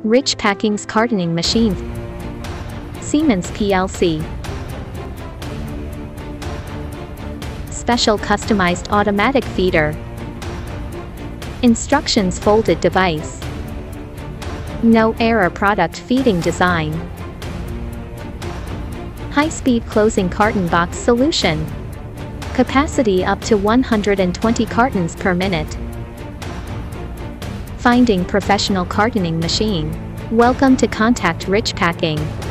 Rich Packing's cartoning machine. Siemens plc. Special customized automatic feeder. Instructions folded device. No error product feeding design. High-speed closing carton box solution. Capacity up to 120 cartons per minute. Finding professional cartoning machine. Welcome to contact Rich Packing.